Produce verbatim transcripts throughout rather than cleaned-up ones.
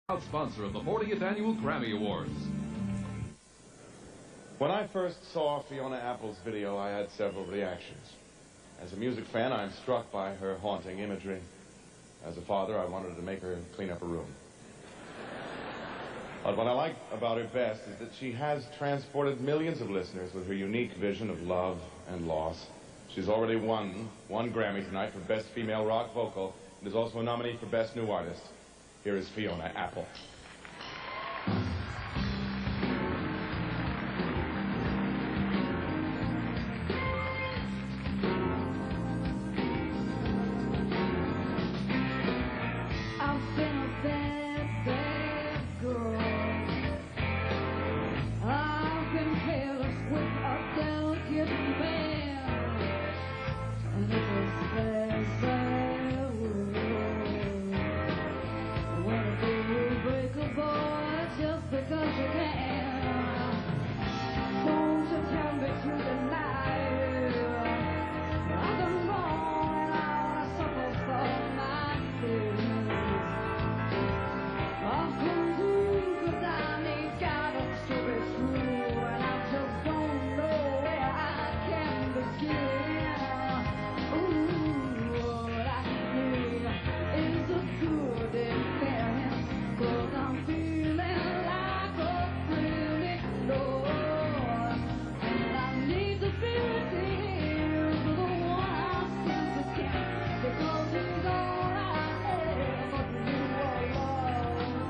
Proud sponsor of the fortieth Annual Grammy Awards. When I first saw Fiona Apple's video, I had several reactions. As a music fan, I'm struck by her haunting imagery. As a father, I wanted to make her clean up her room. But what I like about her best is that she has transported millions of listeners with her unique vision of love and loss. She's already won one Grammy tonight for Best Female Rock Vocal and is also a nominee for Best New Artist. Here is Fiona Apple. I've been a bad, bad girl. I've been careless with a delicate man, and it was bad, bad world. Wanna be break a boy just because you can. Won't you tell me through the night? I've been wrong and I wanna suffer for my sins. I've come to cause I need guidance to be true, and I just don't know where I can begin. Ooh, what I need is a good experience, cause I'm feeling like a pretty Lord, and I need to be redeemed for the one I seem to can't, because he's all I ever knew alone.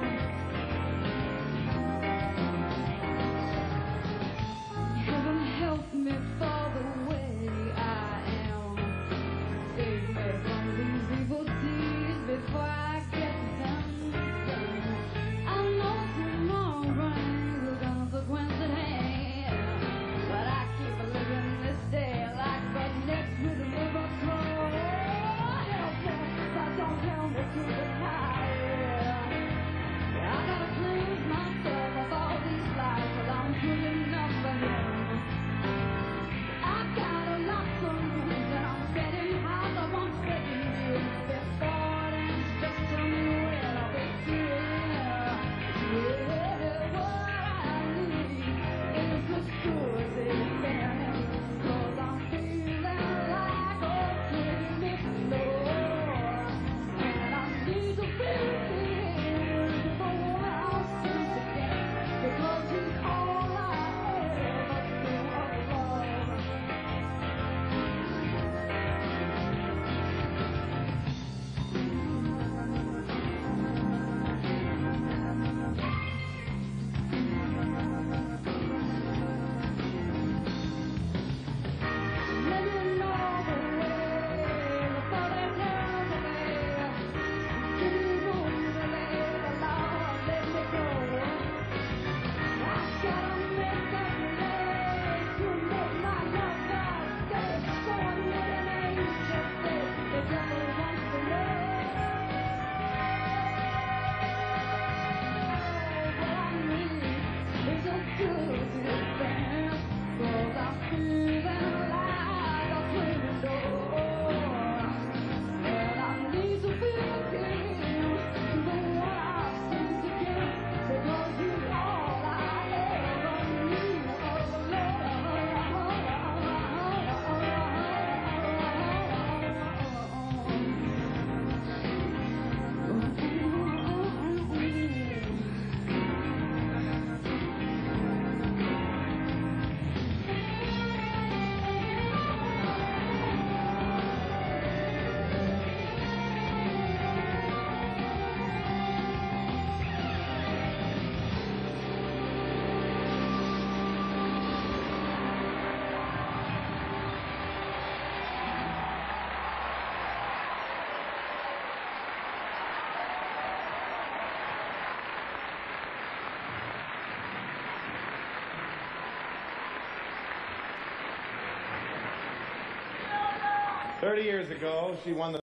Heaven help me for the way I am. Save me from these evil deeds before I get them done. I know tomorrow brings a consequence at hand, but I keep living this day like the next with a river flow. Help me, but don't tell me to the tide. I gotta cleanse myself of all these lies, cause I'm good enough for him. I gotta lock some rooms and I'm getting high, I won't threaten you. Before it ends, just tell me when I'll be here. Yeah, what I need is a good experience, cause I'm feeling like a pretty Lord, and I need to be redeemed for what I seem to get, because he's all I ever knew of love. Let me know the way before they tell me. Give me room to live, Lord, let me go. I gotta make that delay to make my love God stay. So I need an angel face, the devil wants to know. What I need is a good experience, cause I'm feeling like a pretty Lord, and I need to be redeemed to the one I seem to get, because he's all I ever knew of Thirty years ago, she won the